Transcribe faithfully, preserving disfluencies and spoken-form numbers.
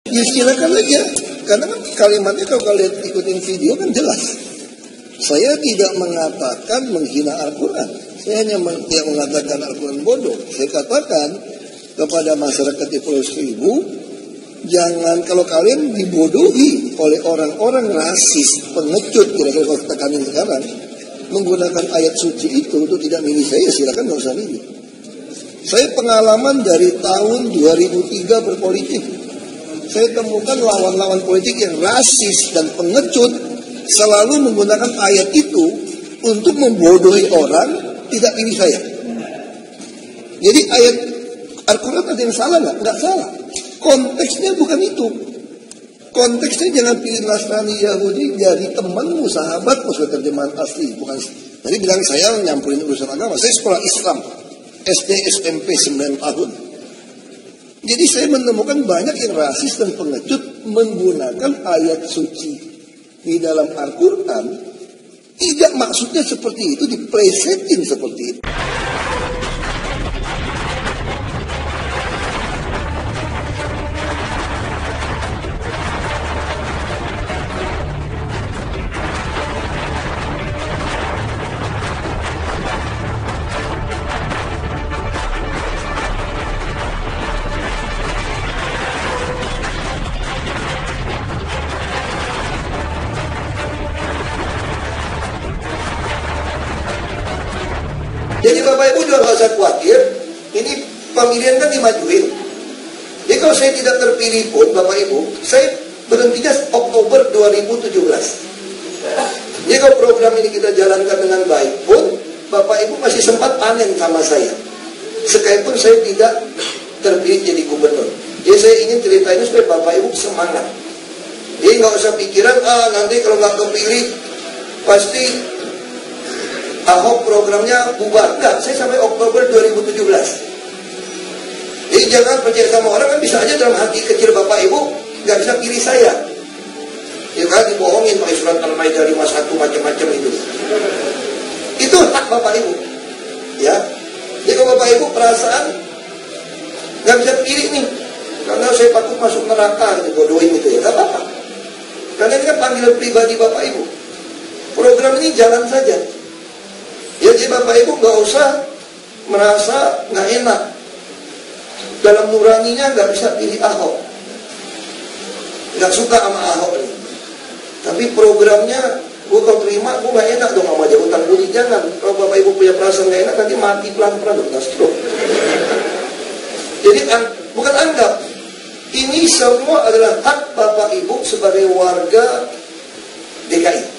Ya silakan aja, karena kan kalimatnya kalau kalian ikutin video kan jelas. Saya tidak mengatakan menghina Al-Quran. Saya hanya meng yang mengatakan Al-Quran bodoh. Saya katakan kepada masyarakat di Pulau Seribu, jangan kalau kalian dibodohi oleh orang-orang rasis, pengecut, kira-kira kalau tekanin sekarang, menggunakan ayat suci itu untuk tidak milih saya, silakan nggak usah milih. Saya pengalaman dari tahun dua ribu tiga berpolitik. Saya temukan lawan-lawan politik yang rasis dan pengecut selalu menggunakan ayat itu untuk membodohi orang tidak pilih saya. Jadi ayat Al-Quran ada yang salah nggak? Nggak salah. Konteksnya bukan itu. Konteksnya jangan pilih Nasrani Yahudi jadi temanmu, sahabatmu, sesuai terjemahan asli. Bukan. Tadi bilang saya nyampurin urusan agama. Saya sekolah Islam, S D S M P sembilan tahun. Jadi saya menemukan banyak yang rasis dan pengecut menggunakan ayat suci di dalam Al-Quran. Tidak maksudnya seperti itu, diplesetin seperti itu. Jadi Bapak Ibu juga nggak usah khawatir, ini pemilihan kan dimajuin. Jadi kalau saya tidak terpilih pun Bapak Ibu, saya berhentinya Oktober dua ribu tujuh belas. Jadi kalau program ini kita jalankan dengan baik pun, Bapak Ibu masih sempat panen sama saya. Sekalipun saya tidak terpilih jadi gubernur. Jadi saya ingin cerita ini supaya Bapak Ibu semangat. Jadi nggak usah pikiran, ah nanti kalau nggak kepilih pasti Ahok programnya bubar. Enggak, saya sampai Oktober dua ribu tujuh belas. Jadi jangan percaya sama orang, kan bisa aja dalam hati kecil Bapak Ibu nggak bisa pilih saya. Ya kan dibohongin pakai surat Al-Maidah lima puluh satu macam-macam itu. Itu hak Bapak Ibu. Ya. Jadi kalau Bapak Ibu perasaan nggak bisa pilih nih, karena saya takut masuk neraka, dibodohin gitu ya, nggak apa-apa. Karena ini kan panggilan pribadi Bapak Ibu. Program ini jalan saja. Ya, jadi Bapak Ibu nggak usah merasa nggak enak. Dalam nuraninya nggak bisa pilih Ahok. Nggak suka sama Ahok ini. Tapi programnya, gue kalau terima, gue nggak enak dong sama dia. Utang budi jangan. Kalau Bapak Ibu punya perasaan nggak enak, nanti mati pelan-pelan, udah stroke. Jadi bukan anggap. Ini semua adalah hak Bapak Ibu sebagai warga D K I.